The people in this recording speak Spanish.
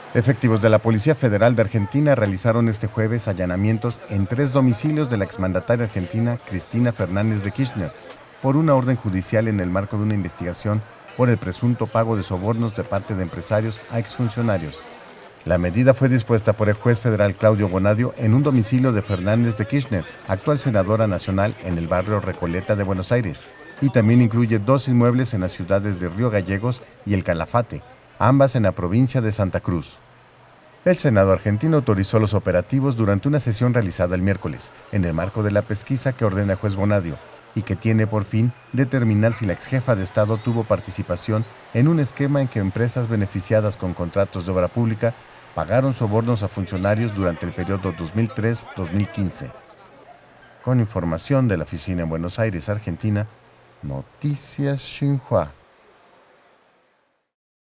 Efectivos de la Policía Federal de Argentina realizaron este jueves allanamientos en 3 domicilios de la exmandataria argentina Cristina Fernández de Kirchner por una orden judicial en el marco de una investigación por el presunto pago de sobornos de parte de empresarios a exfuncionarios. La medida fue dispuesta por el juez federal Claudio Bonadio en un domicilio de Fernández de Kirchner, actual senadora nacional en el barrio Recoleta de Buenos Aires, y también incluye 2 inmuebles en las ciudades de Río Gallegos y El Calafate, ambas en la provincia de Santa Cruz. El Senado argentino autorizó los operativos durante una sesión realizada el miércoles, en el marco de la pesquisa que ordena el juez Bonadio, y que tiene por fin determinar si la exjefa de Estado tuvo participación en un esquema en que empresas beneficiadas con contratos de obra pública pagaron sobornos a funcionarios durante el periodo 2003-2015. Con información de la oficina en Buenos Aires, Argentina, Noticias Xinhua.